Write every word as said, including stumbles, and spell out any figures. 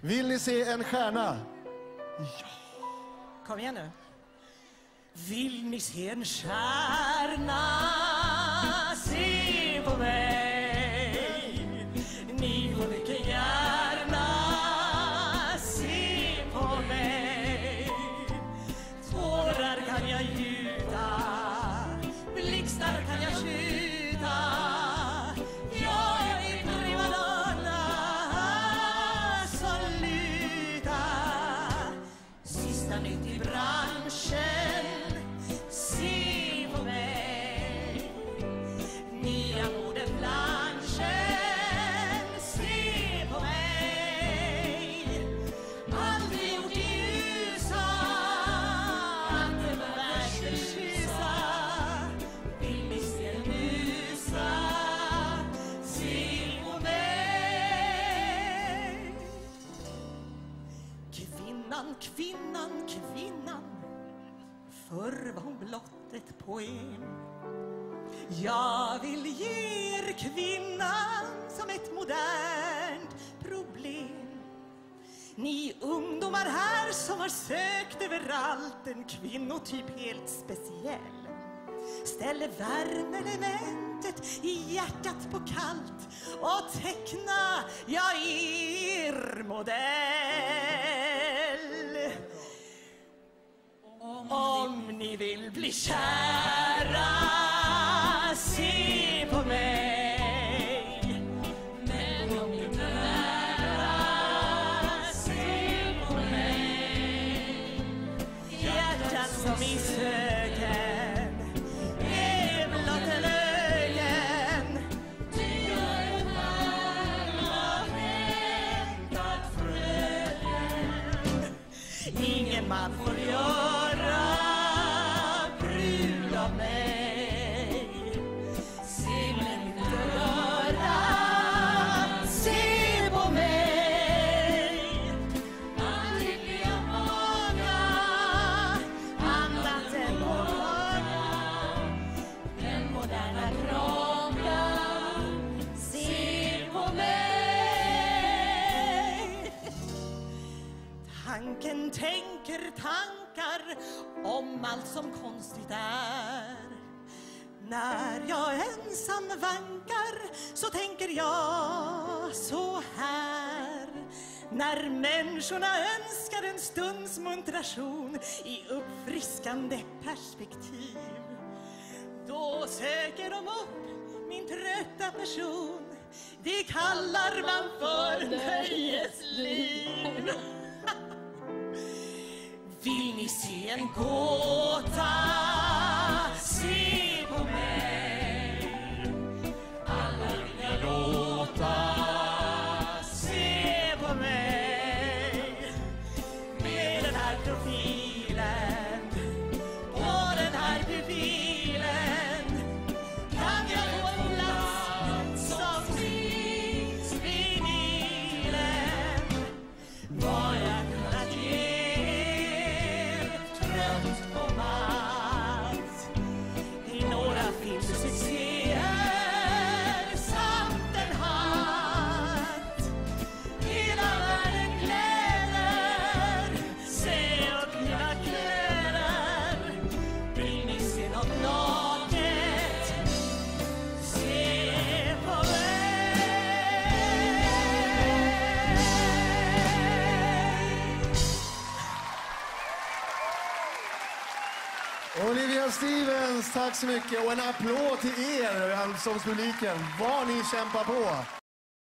Vill ni se en stjärna? Ja. Kom igen nu. Vill ni se en stjärna? Se på mig. Ni får mycket gärna se på mig. Tårar kan jag gjuta, blixtar kan jag skjuta. Jag är primadonna, saluta. Sista nytt i branschen, se på mig. Nya modebranschen, se på mig. Aldrig gjort i U S A, att det var världskyssa. Vill ni se en musa, se på mig. Kvinnan, kvinnan, kvinnan, förr var hon blott ett poem. Jag vill ge er kvinnan som ett modernt problem. Ni ungdomar här som har sökt överallt en kvinnotyp helt speciell, ställer värmeelementet i hjärtat på kallt och teckna jag er modell. Om ni vill bli kära, se på mig. Men om ni nära, se på mig. Hjärtat som i söken är blott en ögon. Du är en man väntat fröken. Ingen man får göra brud av mig. Se mig inte röra, se på mig. Aldrig blir jag många, annat än många. Den moderna kroppen, se på mig. Tanken tänker tankar om allt som konstigt är. När jag ensam vankar så tänker jag så här. När människorna önskar en stunds muntration i uppfriskande perspektiv, då söker de upp min trötta person. Det kallar man för nöjesliv. Vill ni se en gåta? Se på mig. Alla vill jag låta. Se på mig. Med den här profilen, på den här profilen, kan jag få en plats som finns vid bilen. Vad jag kunnat ge filmsuccéer samt en hatt. Hela världen gläder, se åt mina kläder. Vill ni se något naket? Se på mig. Olivia Stevens, tack så mycket. Och en applåd till er, allsångspubliken. Vad ni kämpar på.